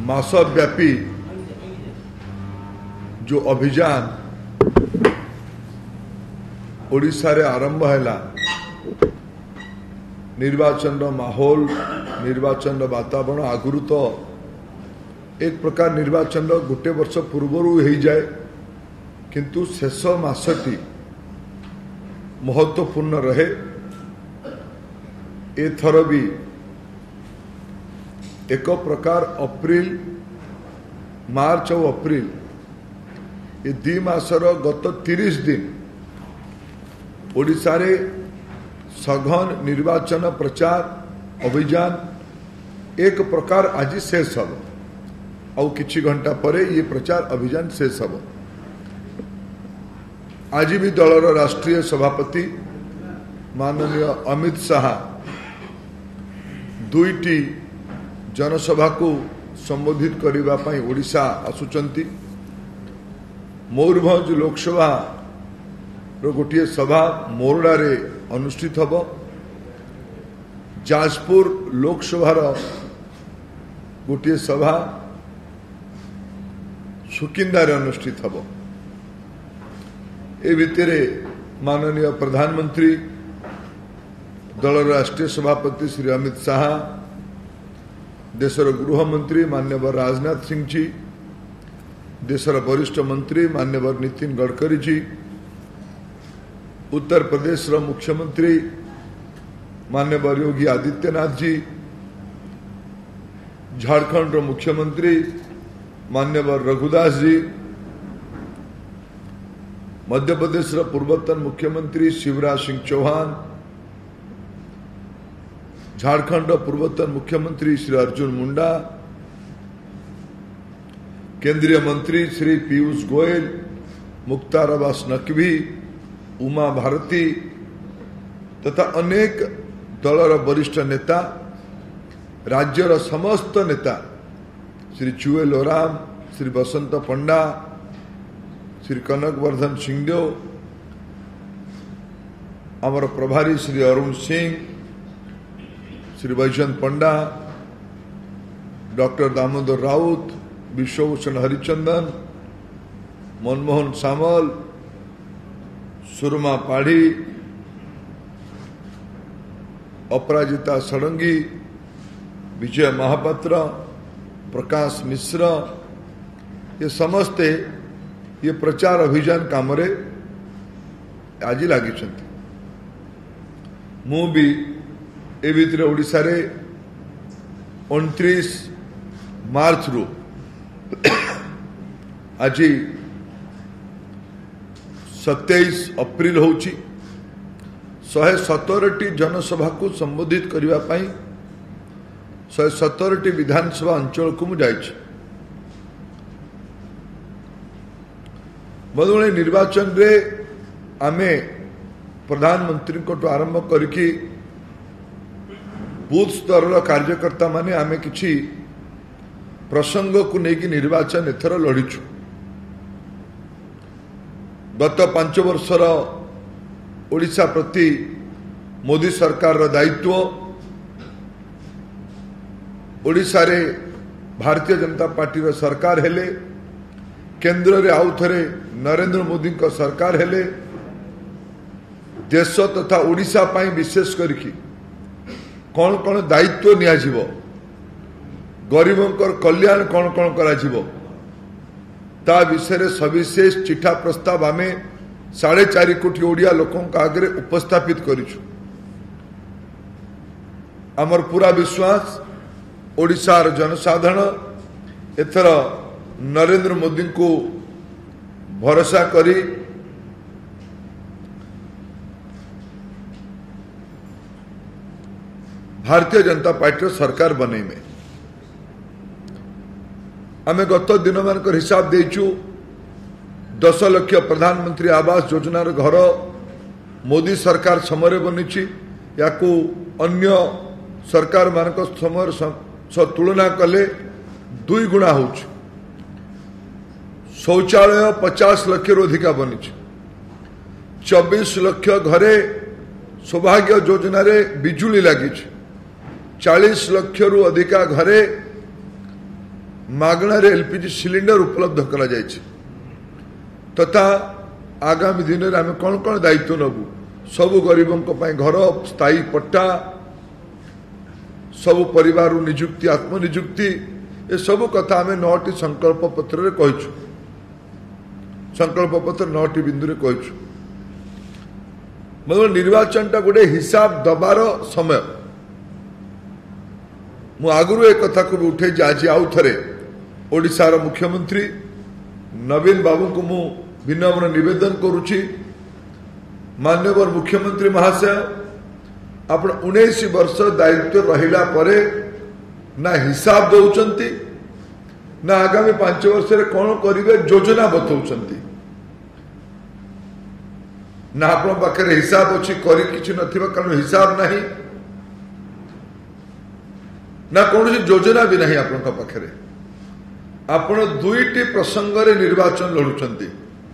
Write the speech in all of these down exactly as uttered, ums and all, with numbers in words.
मासव्यापी जो अभियान ओडिशा रे आरंभ हैला निर्वाचन माहौल निर्वाचन वातावरण आगुरी तो एक प्रकार निर्वाचन गोटे वर्ष पूर्व हो जाए किंतु शेष मासटी महत्वपूर्ण रहे। एथर भी एक प्रकार अप्रैल मार्च और अप्रैल ये दी मासर गत तीस दिन ओडिशा रे सघन निर्वाचन प्रचार अभियान एक प्रकार आज शेष हम आउ किछि घंटा परे ये प्रचार अभियान शेष हम। आज भी दलर राष्ट्रीय सभापति माननीय अमित शाह दुईटी जनसभा को संबोधित करने पाई ओडिशा आसुचंती। मयूरभंज लोकसभा रो गोटे सभा मोरडारे अनुष्ठित हब। जाजपुर लोकसभा गोटे सभा सुकिंदारे अनुष्ठित हब। ए भितरे माननीय प्रधानमंत्री दल राष्ट्रीय सभापति श्री अमित शाह देशर गृहमंत्री माननीय राजनाथ सिंह जी देशर वरिष्ठ मंत्री माननीय नितिन गडकरी जी उत्तर प्रदेश मुख्यमंत्री माननीय योगी आदित्यनाथ जी झारखंड मुख्यमंत्री माननीय रघुदास जी मध्य प्रदेश पूर्वतन मुख्यमंत्री शिवराज सिंह चौहान झारखंड पूर्वतन मुख्यमंत्री श्री अर्जुन मुंडा केंद्रीय मंत्री श्री पीयूष गोयल मुख्तार अब्बास नकवी उमा भारती तथा अनेक दलर वरिष्ठ नेता राज्यर समस्त नेता श्री चुएल ओराम श्री बसंत पंडा श्री कनकवर्धन सिंहदेव आमर प्रभारी श्री अरुण सिंह श्री वैजयंत पंडा डॉक्टर दामोदर राउत विश्वभूषण हरिचंदन मनमोहन सामल सुरमा पाढ़ी अपराजिता षडंगी विजय महापात्र प्रकाश मिश्र ये समस्ते ये प्रचार अभियान काम रे आज लगी। मु भी ए भितर ओडिशा रे उनतीस मार्च रु आज सत्ताईस अप्रैल होची शहे सतरटी जनसभा को संबोधित करने पाई शहे सतरटी विधानसभा अंचल को मु जाइछि। बदले निर्वाचन रे आमे प्रधानमंत्री को आरंभ करके बूथ स्तर कार्यकर्ता माने आमे किछि प्रसंग को लेकिन निर्वाचन एथर लड़ीचु। गत पांच वर्षर ओडिशा प्रति मोदी सरकार रा दायित्व ओडिशा रे भारतीय जनता पार्टी रा सरकार हेले केंद्र रे आउ थरे नरेंद्र मोदी को सरकार हेले देश तथा ओडिशा पाई विशेष करके कौन कौन दायित्व निया जीवो गरीबों कल्याण कौन कौन करा जीवो ता विषय सविशेष चिठा प्रस्ताव आमे साढ़े चार कोटी ओडिया लोकों का आगे उपस्थापित करिछु। आमर पूरा विश्वास ओडिशार जनसाधारण एथर नरेंद्र मोदी को भरोसा करी भारतीय जनता पार्टी सरकार बने में आमे गत दिन मान हिसाब देचु दस लक्ष प्रधानमंत्री आवास योजनार घर मोदी सरकार समय बनी या अन्य सरकार मान समय तुलना कले दुई गुणा हो शौचालय पचास लक्ष अधिका बनी चौबीस लक्ष घरे सौभाग्य योजना रे बिजुली लगी चालीस लक्ष रु अधिका घरे मागणार एलपीजी सिलिंडर उपलब्ध करा जायछि तथा आगामी दिन में आम कौन कौन दायित्व नबू सबु गरीबों घर स्थायी पट्टा सबु परिवार निजुक्ति आत्मनिजुक्ति ये सबु कथा आम नौटी संकल्प पत्र कहीचु संकल्प पत्र नौटी बिंदु रे कहीचु मतलब निर्वाचन टा गोटे हिसाब दबार समय मु आगुरु एक कथा को भी उठे आज आउ थे ओडिशार मुख्यमंत्री नवीन बाबू को मु विनम्र निवेदन करुछि माननीय मुख्यमंत्री महाशय आपण उन्नीस वर्ष दायित्व रहिला परे ना हिसाब दौचंती ना आगामी पांच वर्ष रे कौन करिवे योजना बतौचंती ना आपण पाखे हिसाब अच्छी करी किछि नथिबा कारण हिसाब नहीं ना कौन योजना भी नहीं आपण पाखे आपण दुईटी प्रसंग रे निर्वाचन लड़ुचंती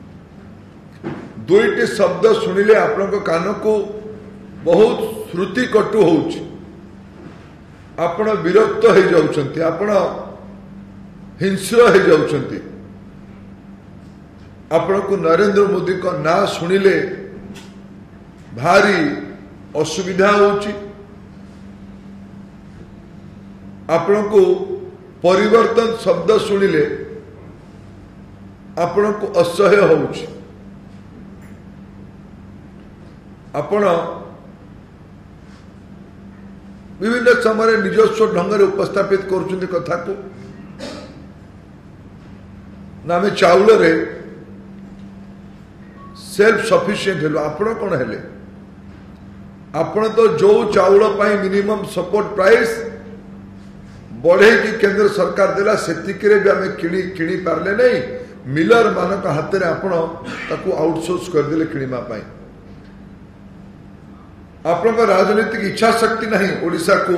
दुईटी शब्द शुणिले आपण कान को बहुत श्रुति कटु होउछि आपण विरक्त हो जाउछंती आपण हिंस्र हो जाउछंती आपण को नरेंद्र मोदी का ना शुणिले भारी असुविधा होउछि आपण को परिवर्तन शब्द शुणिले आपण को असह्य होउछि आपण विभिन्न समय निजस्व ढंग उपस्थापित कर कथा को ना आम चाउल रे सेल्फ सफिशिएंट हेलो आपण कौन हेले आपण तो जो चाउल पाई मिनिमम सपोर्ट प्राइस बढ़े कि केंद्र सरकार देला सेतिकरे भी आम किणी किणी पारले नहीं मिलर मानक हाथ में आपण ताकू आउटसोर्स कर देले किणीमा पाई आपण राजनीतिक इच्छा शक्ति नहीं ओडिशा को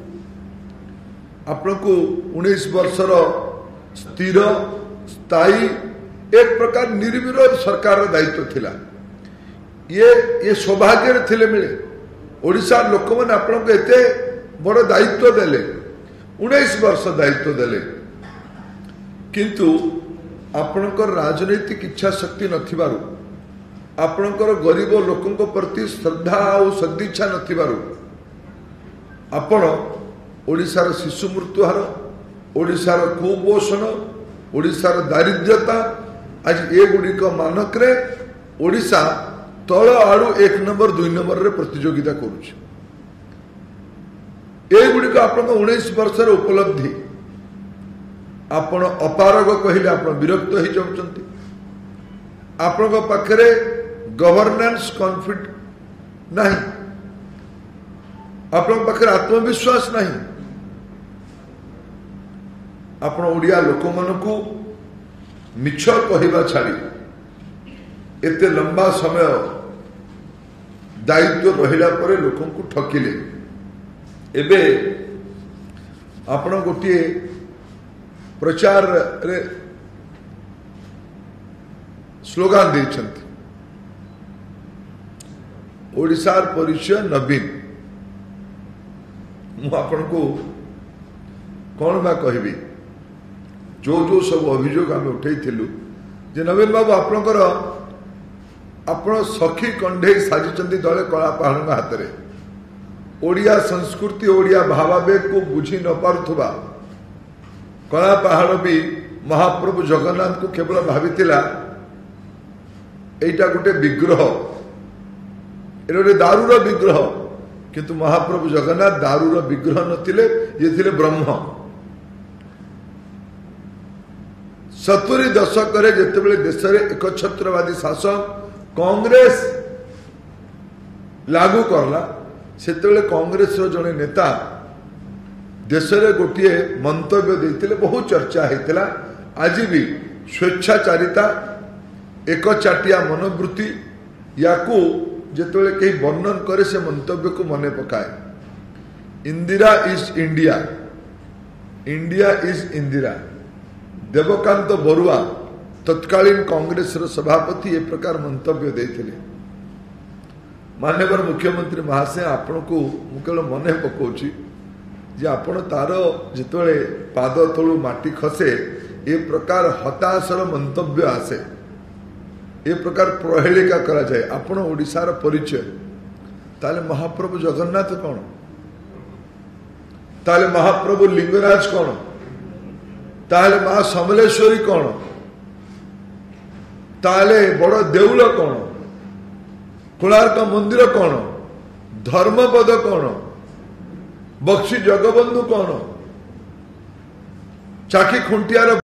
आपण को उन्नीस वर्षर स्थिर स्थायी एक प्रकार निर्विरोध सरकार दायित्व थिला ये ये सौभाग्य थिले मिले ओडिशा लोक मैंने आपण को एते बड़ दायित्व देले उन्नीस वर्ष दायित्व देले किंतु आपण राजनीतिक इच्छा शक्ति नथिबारु आपणकर गरीब लोकों प्रति श्रद्धा और सदिच्छा नथिबारु आपण ओडिशार शिशु मृत्यु हार ओडिशार कुपोषण ओडिशार दारिद्र्यता आज ए गुड़िक मानक रे ओडिशा तल आड़ू एक नंबर दुई नंबर रे प्रतियोगिता करुछि ए गुड़िक आपण उन्नीस वर्षर उपलब्धि आपण अपारग कहले आपण विरक्त हो जाउछंती आपण पाखरे गवर्नेंस कॉन्फिडेंस नहीं आपण पाखरे आत्मविश्वास नहीं आपण ओडिया लोक मानकू मिछ कहवा छाड़ी एते लंबा समय दायित्व रहिला परे लोकों को ठकिले एबे आपण गोटे प्रचार रे स्लोगान देछंती ओडिशार परिचय नवीन मु आपण को कौन बा कहबी जो जो सब अभियोग आम उठे जे नवीन बाबू आपणकर आपण सखी कंढे साजिचंती दले कला पहाड़ हाथ में ओडिया संस्कृति ओडिया भावावेग को बुझी न पारुथबा कला पहाड़ भी महाप्रभु जगन्नाथ को केवल भावितिला एटा गोटे विग्रह एटा गोटे दारूर विग्रह किंतु महाप्रभु जगन्नाथ दारूर विग्रह नथिले ये थिले ब्रह्म सतुरी दशक जितेबाला देश में एकछत्रवादी शासन कांग्रेस लागू करला सेतेबेले कांग्रेस जड़े नेता देश में गोटे मंतव्य देते बहुत चर्चा होता आज भी स्वेच्छाचारिता एक चाटिया मनोवृत्ति या जितेबाला कहीं वर्णन करे से मंतव्य को मने पकाए Indira is India India is Indira Devkant Barua तत्कालीन कांग्रेस सभापति ए प्रकार मंतव्य देते माननीय मुख्यमंत्री महाशय आपण को केवल मन पकाउछि जे आपण तार जिते पाद तलू माटी खसे ए प्रकार हताशर मंतव्य आसे ए प्रकार प्रहेलिका करा जाए आपण ओडिशार परिचय ताले महाप्रभु जगन्नाथ कौन ताले महाप्रभु लिंगराज कौन ताले मां समलेश्वरी कौन ताले बड़ देउल कौन कोणार्क मंदिर कौन धर्मपद कौन बक्सी जगबंधु कौन चाकी खुंटियार